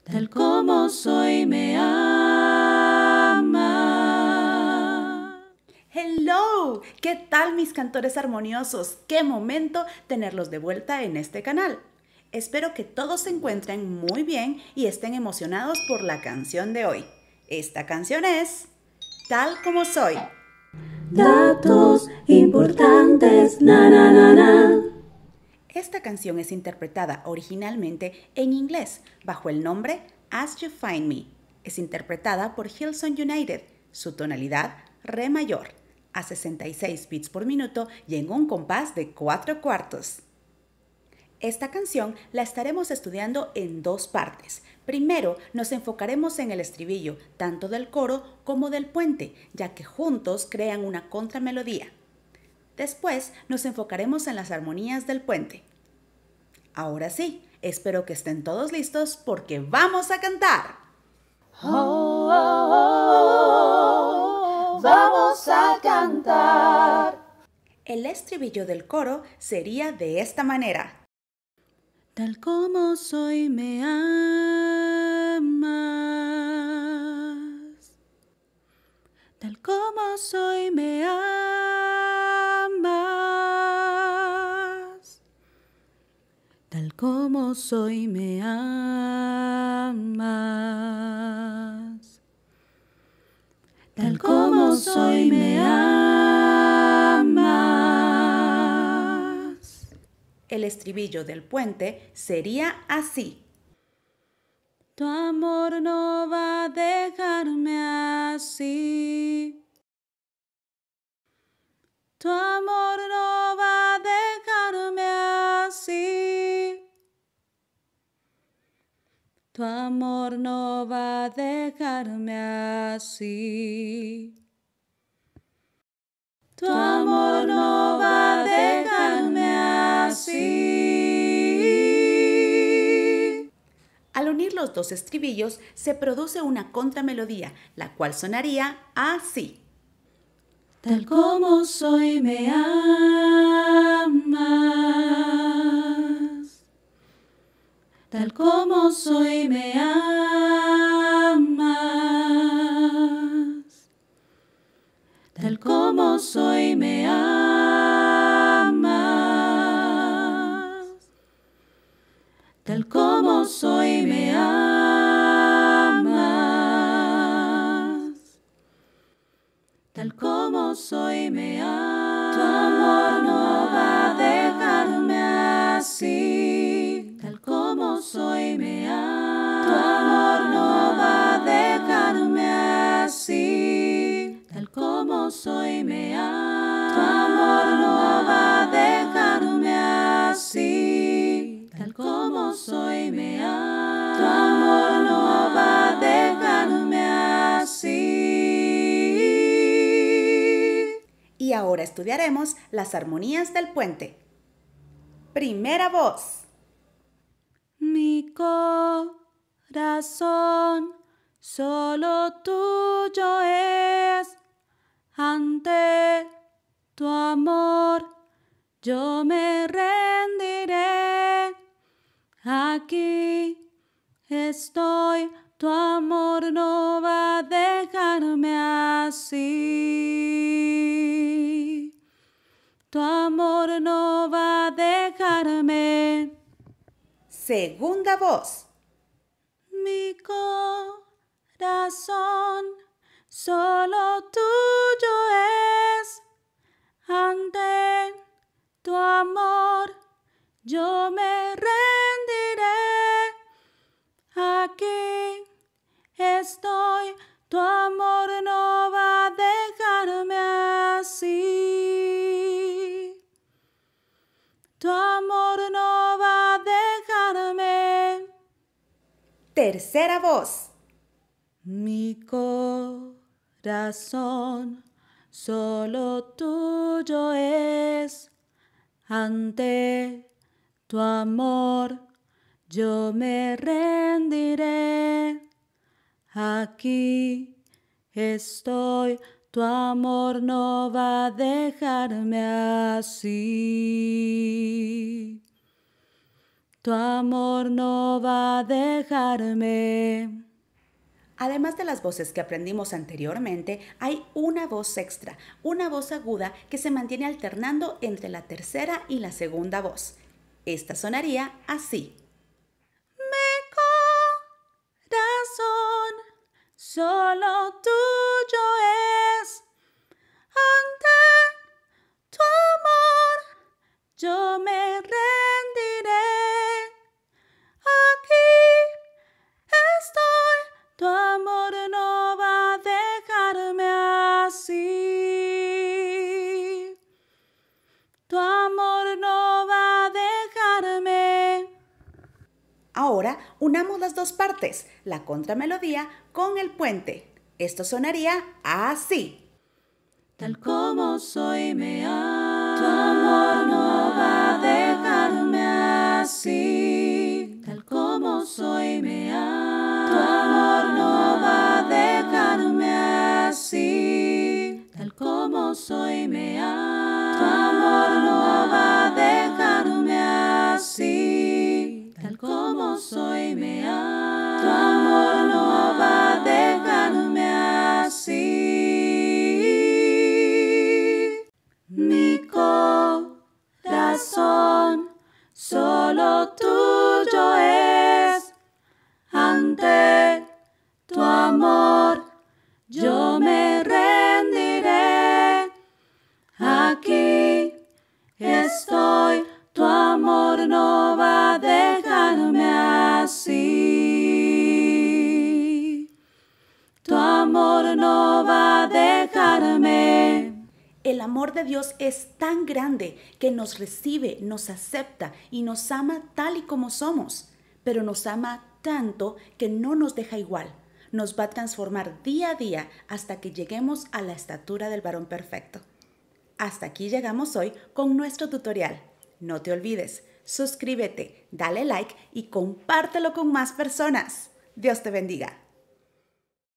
tal como soy me ama. ¡Hello! ¿Qué tal mis cantores armoniosos? ¡Qué momento tenerlos de vuelta en este canal! Espero que todos se encuentren muy bien y estén emocionados por la canción de hoy. Esta canción es Tal como soy. Datos importantes, na na na na. Esta canción es interpretada originalmente en inglés bajo el nombre As You Find Me. Es interpretada por Hillsong United, su tonalidad re mayor, a 66 beats por minuto y en un compás de 4/4. Esta canción la estaremos estudiando en dos partes. Primero nos enfocaremos en el estribillo, tanto del coro como del puente, ya que juntos crean una contramelodía. Después nos enfocaremos en las armonías del puente. Ahora sí, espero que estén todos listos porque vamos a cantar. Oh, oh, oh, vamos a cantar. El estribillo del coro sería de esta manera. Tal como soy me amas. Tal como soy me amas. Tal como soy me amas. Tal como soy me amas. El estribillo del puente sería así. Tu amor no va a dejarme así. Tu amor no va a dejarme así. Tu amor no va a dejarme así. Tu amor no va a dejarme así. Al unir los dos estribillos se produce una contramelodía, la cual sonaría así. Tal como soy me amas. Tal como soy me amas. Tal como soy me amas. Tal como soy me amas. Tal como soy me amas. Tu amor no va a dejarme así. Tal como soy me amas. Tu amor no va a dejarme así. Tal como soy me amas. Tu amor no va a dejarme así. Tal como soy me amas. Tu amor no va a dejarme así. Y ahora estudiaremos las armonías del puente. Primera voz. Mi corazón solo tuyo es. Ante tu amor yo me rendiré. Aquí estoy, tu amor no va a dejarme así. Tu amor no va a dejarme. Segunda voz. Mi corazón solo tuyo es. Ante tu amor yo me rendiré. Aquí estoy, tu amor no va a dejarme así. Tu amor no va a dejarme. Tercera voz. Mi corazón solo tuyo es. Ante tu amor yo me rendiré. Aquí estoy, tu amor no va a dejarme así. Tu amor no va a dejarme. Además de las voces que aprendimos anteriormente, hay una voz extra, una voz aguda que se mantiene alternando entre la tercera y la segunda voz. Esta sonaría así. Corazón, solo tuyo es. Ante tu amor, yo me rendiré. Aquí estoy, tu amor no va a dejarme así. Tu amor no va a dejarme. Ahora unamos las dos partes, la contramelodía con el puente. Esto sonaría así. Tal como soy me amas, tu amor no va a dejarme así. Tal como soy me amas, tu amor no va a dejarme así. Tal como soy me amas, tu amor no va a dejarme así. Tal como soy me amas, tu amor no va a dejarme así. Mi corazón solo tuyo es. Ante tu amor yo me rendiré. Aquí estoy, tu amor no va a dejarme así. Tu amor no va a dejarme. El amor de Dios es tan grande que nos recibe, nos acepta y nos ama tal y como somos, pero nos ama tanto que no nos deja igual. Nos va a transformar día a día hasta que lleguemos a la estatura del varón perfecto. Hasta aquí llegamos hoy con nuestro tutorial. No te olvides, suscríbete, dale like y compártelo con más personas. Dios te bendiga.